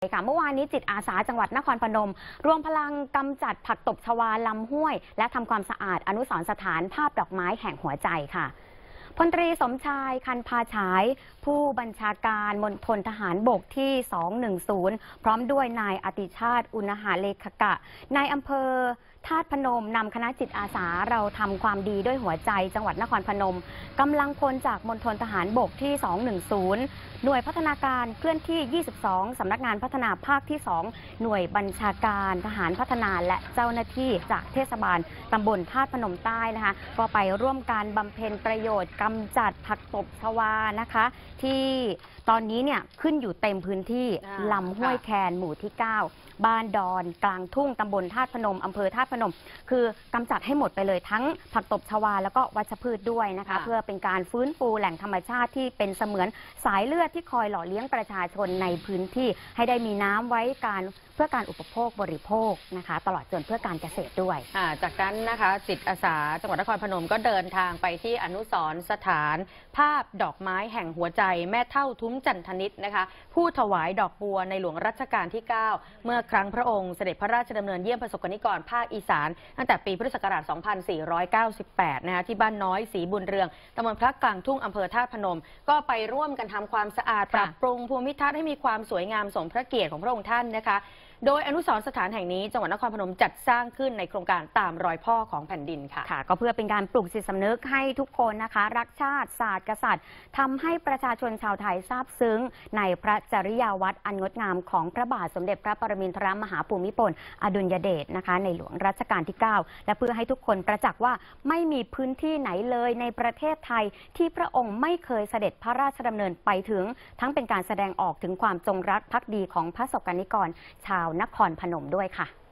ค่ะเมื่อวานนี้จิตอาสาจังหวัดนครพนมรวมพลังกำจัดผักตบชวาลำห้วยและทำความสะอาดอนุสรณ์สถานภาพดอกไม้แห่งหัวใจค่ะพลตรีสมชายคันพาฉายผู้บัญชาการมณฑลทหารบกที่ 210 พร้อมด้วยนายอติชาติอุณหาเลขกะนายอำเภอธาตุพนมนำคณะจิตอาสาเราทำความดีด้วยหัวใจจังหวัดนครพนมกำลังพลจากมณฑลทหารบกที่ 210 หน่วยพัฒนาการเคลื่อนที่ 22 สำนักงานพัฒนาภาคที่ 2 หน่วยบัญชาการทหารพัฒนาและเจ้าหน้าที่จากเทศบาลตำบลธาตุพนมใต้นะคะก็ไปร่วมการบำเพ็ญประโยชน์กำจัดผักตบชวานะคะที่ตอนนี้เนี่ยขึ้นอยู่เต็มพื้นที่ลำห้วยแคนหมู่ที่ 9บ้านดอนกลางทุ่งตำบลธาตุพนมอำเภอธาตุพนมคือกำจัดให้หมดไปเลยทั้งผักตบชวาแล้วก็วัชพืชด้วยนะคะเพื่อเป็นการฟื้นฟูแหล่งธรรมชาติที่เป็นเสมือนสายเลือดที่คอยหล่อเลี้ยงประชาชนในพื้นที่ให้ได้มีน้ำไว้เพื่อการอุปโภคบริโภคนะคะตลอดจนเพื่อการเกษตรด้วยจากนั้นนะคะจิตอาสาจังหวัดนครพนมก็เดินทางไปที่อนุสรณ์สถานภาพดอกไม้แห่งหัวใจแม่เท่าทุ้มจันทนิษฐ์นะคะผู้ถวายดอกบัวในหลวงรัชกาลที่ 9 เมื่อครั้งพระองค์เสด็จพระราชดำเนินเยี่ยมประสบกนิกรภาคอีสานตั้งแต่ปีพุทธศักราช 2498 นะคะที่บ้านน้อยศรีบุญเรืองตำบลพระกลางทุ่งอำเภอธาตุพนมก็ไปร่วมกันทำความสะอาดปรับปรุงภูมิทัศน์ให้มีความสวยงามสมพระเกียรติของพระองค์ท่านนะคะโดยอนุสรณ์สถานแห่งนี้จังหวัดนครพนมจัดสร้างขึ้นในโครงการตามรอยพ่อของแผ่นดินค่ะก็เพื่อเป็นการปลุกจิตสำนึกให้ทุกคนนะคะรักชาติศาสตร์กษัตริย์ทำให้ประชาชนชาวไทยซาบซึ้งในพระจริยาวัดอันงดงามของพระบาทสมเด็จพระปรมินทรมหาภูมิพลอดุลยเดชนะคะในหลวงรัชกาลที่ 9และเพื่อให้ทุกคนประจักษ์ว่าไม่มีพื้นที่ไหนเลยในประเทศไทยที่พระองค์ไม่เคยเสด็จพระราชดำเนินไปถึงทั้งเป็นการแสดงออกถึงความจงรักภักดีของพระศกนิกรชาวนครพนมด้วยค่ะ